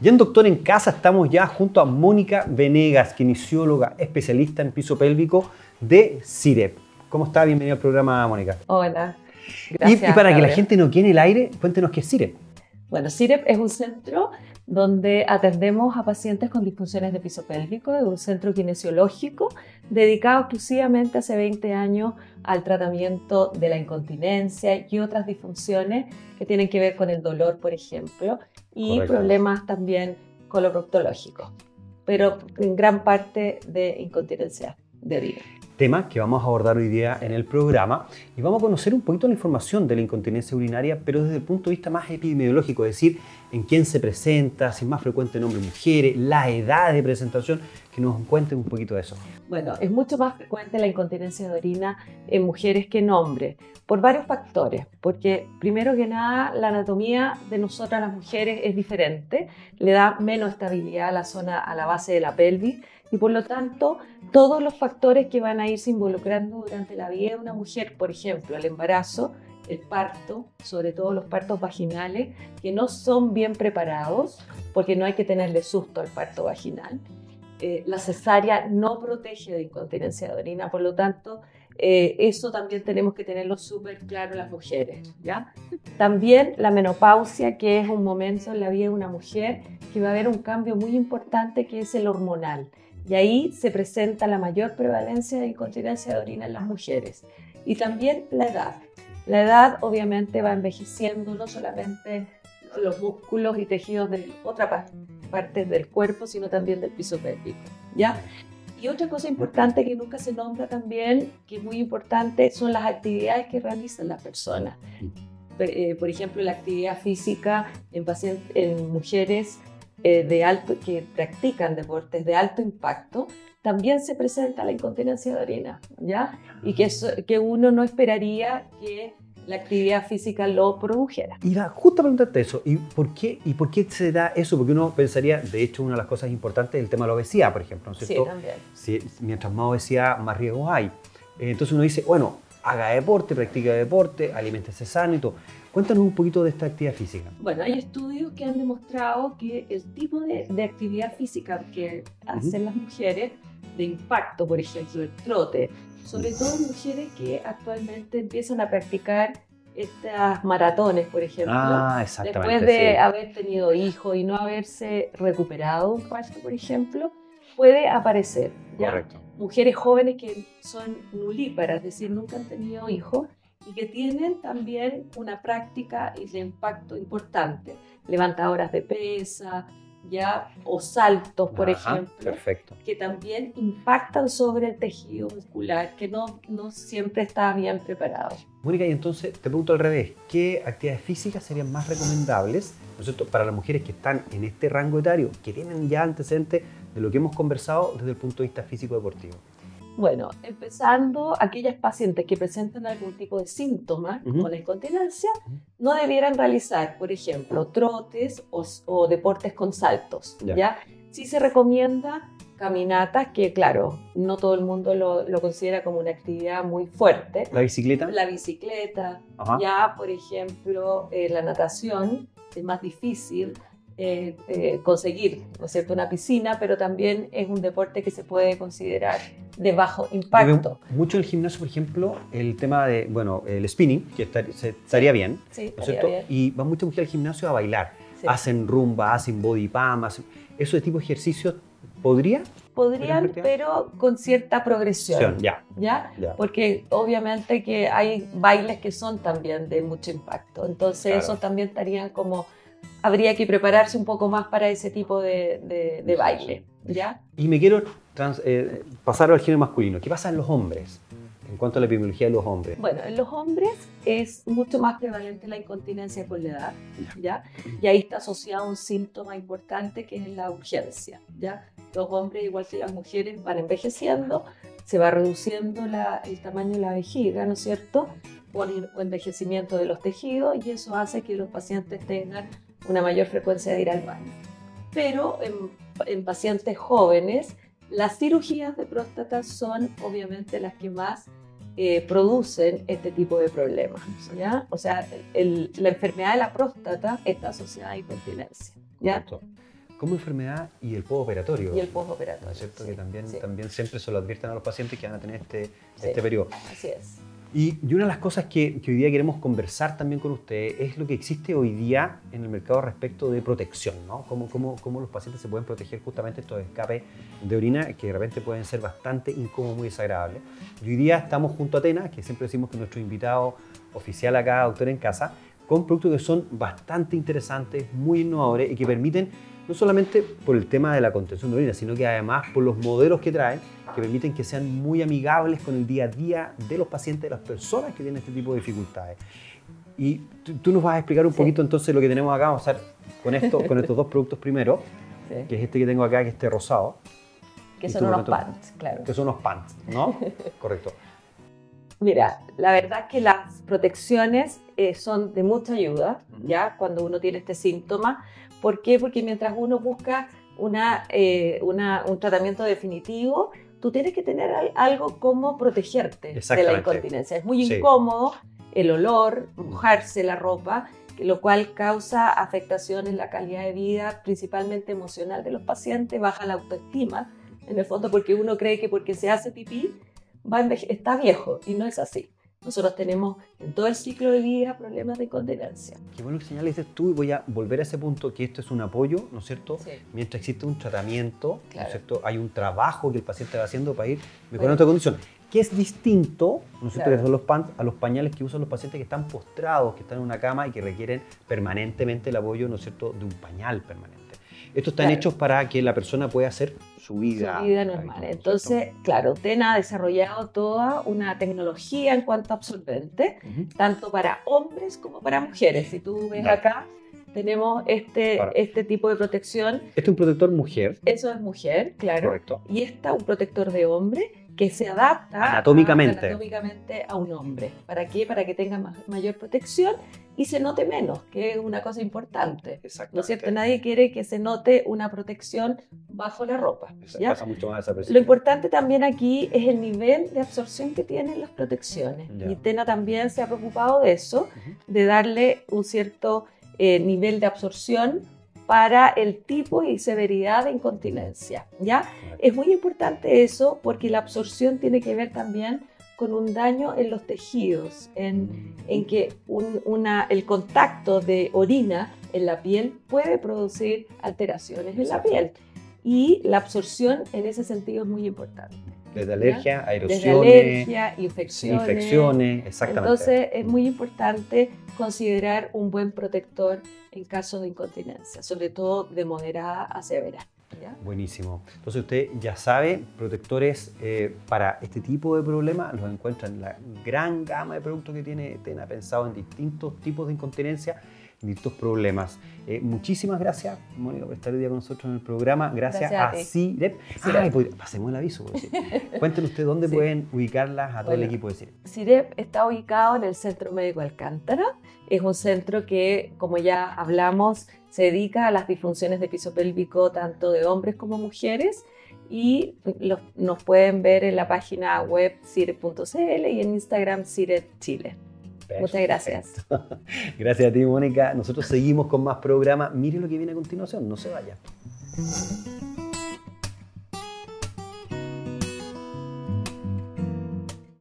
Y en Doctor en Casa estamos ya junto a Mónica Venegas, kinesióloga especialista en piso pélvico de CIREP. ¿Cómo está? Bienvenida al programa, Mónica. Hola, gracias. Y para que la gente no quede en el aire, cuéntenos qué es CIREP. Bueno, CIREP es un centro donde atendemos a pacientes con disfunciones de piso pélvico, es un centro kinesiológico dedicado exclusivamente hace 20 años al tratamiento de la incontinencia y otras disfunciones que tienen que ver con el dolor, por ejemplo, y Correcto. problemas también coloproctológicos, pero en gran parte de incontinencia de orina. Tema que vamos a abordar hoy día en el programa y vamos a conocer un poquito la información de la incontinencia urinaria, pero desde el punto de vista más epidemiológico, es decir, en quién se presenta, si es más frecuente en hombres y mujeres, la edad de presentación, que nos cuenten un poquito de eso. Bueno, es mucho más frecuente la incontinencia de orina en mujeres que en hombres, por varios factores, porque primero que nada la anatomía de nosotras las mujeres es diferente, le da menos estabilidad a la zona, a la base de la pelvis, y por lo tanto todos los factores que van a irse involucrando durante la vida de una mujer, por ejemplo, el embarazo, el parto, sobre todo los partos vaginales, que no son bien preparados, porque no hay que tenerle susto al parto vaginal. La cesárea no protege de incontinencia de orina, por lo tanto, eso también tenemos que tenerlo súper claro las mujeres, ¿ya? También la menopausia, que es un momento en la vida de una mujer que va a haber un cambio muy importante, que es el hormonal. Y ahí se presenta la mayor prevalencia de incontinencia de orina en las mujeres. Y también la edad. La edad obviamente va envejeciendo no solamente los músculos y tejidos de otra parte del cuerpo, sino también del piso pélvico, ¿ya? Y otra cosa importante que nunca se nombra también, que es muy importante, son las actividades que realizan las personas. Por ejemplo, la actividad física en mujeres que practican deportes de alto impacto, también se presenta la incontinencia de orina, ¿ya? Y que uno no esperaría que la actividad física lo produjera. Iba justo a preguntarte eso, ¿y por qué se da eso? Porque uno pensaría, de hecho, una de las cosas importantes es el tema de la obesidad, por ejemplo, ¿no es cierto? Sí, también. Mientras más obesidad, más riesgos hay. Entonces uno dice, bueno, haga deporte, practique deporte, aliméntese sano y todo. Cuéntanos un poquito de esta actividad física. Bueno, hay estudios que han demostrado que el tipo de actividad física que hacen las mujeres, de impacto, por ejemplo, el trote, sobre todo mujeres que actualmente empiezan a practicar estas maratones, por ejemplo, después de haber tenido hijos y no haberse recuperado un parto, por ejemplo, puede aparecer, ¿ya? Correcto. Mujeres jóvenes que son nulíparas, es decir, nunca han tenido hijos y que tienen también una práctica y de impacto importante, levantadoras de pesa, ¿ya? O saltos, por ejemplo, perfecto, que también impactan sobre el tejido muscular, que no siempre está bien preparado. Mónica, y entonces te pregunto al revés, ¿qué actividades físicas serían más recomendables, ¿no es cierto?, para las mujeres que están en este rango etario, que tienen ya antecedentes de lo que hemos conversado desde el punto de vista físico-deportivo? Bueno, empezando, aquellas pacientes que presentan algún tipo de síntomas como la incontinencia, no debieran realizar, por ejemplo, trotes o deportes con saltos, ¿ya? Sí se recomienda caminatas, que claro, no todo el mundo lo considera como una actividad muy fuerte. ¿La bicicleta? La bicicleta, ya, por ejemplo, la natación es más difícil conseguir, ¿no es cierto?, una piscina, pero también es un deporte que se puede considerar de bajo impacto. Mucho en el gimnasio, por ejemplo, el tema de, bueno, el spinning, que estaría bien, sí, ¿no es cierto? Bien. Y van muchas mujeres al gimnasio a bailar, sí. Hacen rumba, hacen body pump, ¿eso de tipo de ejercicios podrían, pero con cierta progresión, ¿ya? Porque obviamente que hay bailes que son también de mucho impacto, entonces eso también estarían como, habría que prepararse un poco más para ese tipo de baile, ¿ya? Y me quiero pasar al género masculino. ¿Qué pasa en los hombres en cuanto a la epidemiología de los hombres? Bueno, en los hombres es mucho más prevalente la incontinencia con la edad, ¿ya? Y ahí está asociado un síntoma importante que es la urgencia, ¿ya? Los hombres, igual que las mujeres, van envejeciendo, se va reduciendo el tamaño de la vejiga, ¿no es cierto?, por envejecimiento de los tejidos, y eso hace que los pacientes tengan una mayor frecuencia de ir al baño. Pero en pacientes jóvenes, las cirugías de próstata son obviamente las que más producen este tipo de problemas, ¿ya? O sea, la enfermedad de la próstata está asociada a incontinencia, ¿ya? como enfermedad y el postoperatorio. Y el postoperatorio. ¿No es cierto? Sí, Que también, sí. también siempre se lo advierten a los pacientes que van a tener este Sí, periodo. así es. Y una de las cosas que hoy día queremos conversar también con ustedes es lo que existe hoy día en el mercado respecto de protección, ¿no? Cómo los pacientes se pueden proteger justamente estos escapes de orina que de repente pueden ser bastante incómodos, muy desagradables. Y hoy día estamos junto a Tena, que siempre decimos que es nuestro invitado oficial acá, Doctor en Casa, con productos que son bastante interesantes, muy innovadores y que permiten, no solamente por el tema de la contención de orina, sino que además por los modelos que traen, que permiten que sean muy amigables con el día a día de los pacientes, de las personas que tienen este tipo de dificultades. Y tú nos vas a explicar un poquito entonces lo que tenemos acá. Vamos a hacer con estos dos productos primero, que es este que tengo acá, que es este rosado. Que son unos pants, claro. Que son unos pants, ¿no? Correcto. Mira, la verdad es que las protecciones son de mucha ayuda, ¿ya? Cuando uno tiene este síntoma. ¿Por qué? Porque mientras uno busca un tratamiento definitivo, tú tienes que tener algo como protegerte de la incontinencia. Es muy incómodo el olor, mojarse la ropa, lo cual causa afectación en la calidad de vida, principalmente emocional de los pacientes, baja la autoestima, en el fondo porque uno cree que porque se hace pipí está viejo, y no es así. Nosotros tenemos en todo el ciclo de vida problemas de incontinencia. Qué bueno que señales tú, y voy a volver a ese punto, que esto es un apoyo, ¿no es cierto? Sí. Mientras existe un tratamiento, claro. ¿no es cierto? Hay un trabajo que el paciente va haciendo para ir mejorando esta condición, que es distinto, ¿no es cierto?, que son los pants, a los pañales que usan los pacientes que están postrados, que están en una cama y que requieren permanentemente el apoyo, ¿no es cierto?, de un pañal permanente. Estos están hechos para que la persona pueda hacer su vida normal. Entonces, claro, Tena ha desarrollado toda una tecnología en cuanto a absorbente, tanto para hombres como para mujeres. Si tú ves acá, tenemos este tipo de protección. Este es un protector mujer. Eso es mujer, claro. Correcto. Y esta un protector de hombre que se adapta anatómicamente a un hombre. ¿Para qué? Para que tenga mayor protección y se note menos, que es una cosa importante. ¿No es cierto? Nadie quiere que se note una protección bajo la ropa. ¿Ya? Pasa mucho más desapercibido. Lo importante también aquí es el nivel de absorción que tienen las protecciones. Ya. Y Tena también se ha preocupado de eso, de darle un cierto nivel de absorción para el tipo y severidad de incontinencia, ¿ya? Es muy importante eso porque la absorción tiene que ver también con un daño en los tejidos, en que el contacto de orina en la piel puede producir alteraciones en la piel. Y la absorción en ese sentido es muy importante. Desde alergia, aerosiones, desde alergia, infecciones, exactamente. Entonces es muy importante considerar un buen protector en caso de incontinencia, sobre todo de moderada a severa. ¿Ya? Buenísimo. Entonces usted ya sabe, protectores para este tipo de problemas los encuentra en la gran gama de productos que tiene Tena, pensado en distintos tipos de incontinencia, distintos problemas. Muchísimas gracias, Mónica, por estar hoy día con nosotros en el programa. Gracias a CIREP. Pasemos el aviso. Cuéntenos usted dónde pueden ubicarlas a todo el equipo de CIREP. CIREP está ubicado en el Centro Médico Alcántara. Es un centro que, como ya hablamos, se dedica a las disfunciones de piso pélvico tanto de hombres como mujeres, y nos pueden ver en la página web cirep.cl y en Instagram CIREP Chile. Muchas gracias. Gracias a ti, Mónica. Nosotros seguimos con más programas. Mire lo que viene a continuación, no se vaya.